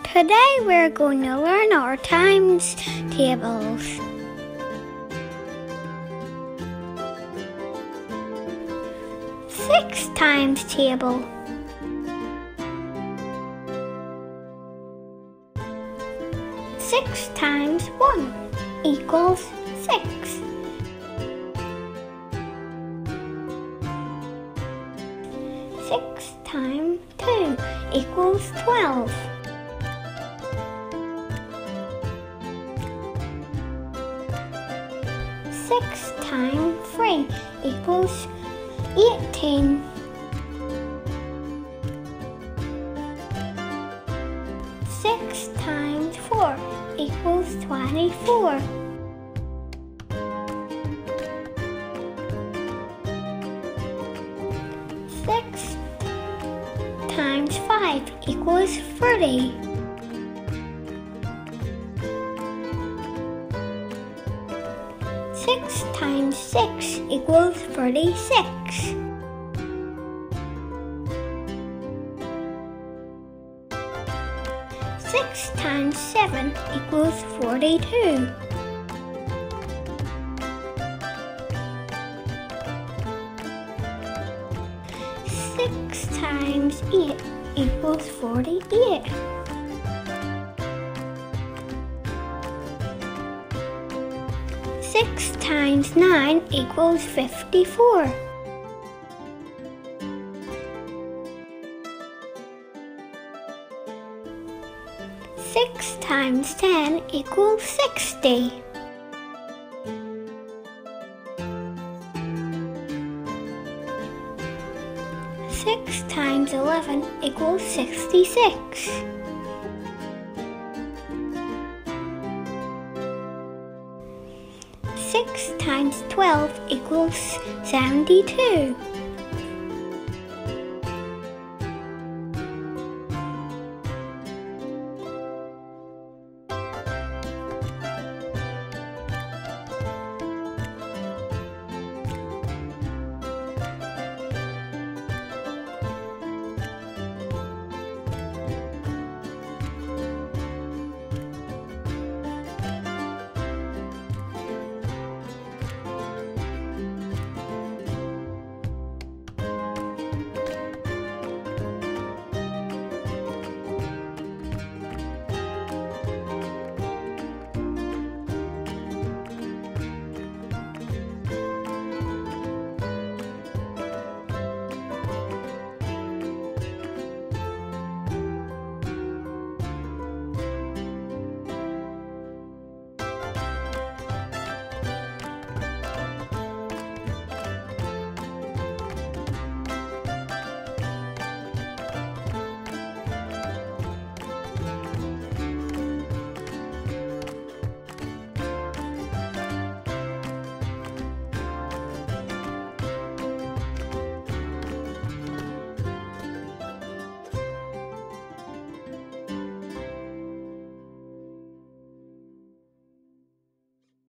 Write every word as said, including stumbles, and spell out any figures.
Today we're going to learn our times tables. Six times table. Six times one equals six. Six times two equals twelve. Six times three equals eighteen. Six times four equals twenty-four. Six times five equals thirty. Six times six equals thirty-six. Six times seven equals forty-two. Six times eight equals forty-eight. Six times nine equals fifty-four. Six times ten equals sixty. Six times eleven equals sixty-six. Six times twelve equals seventy-two.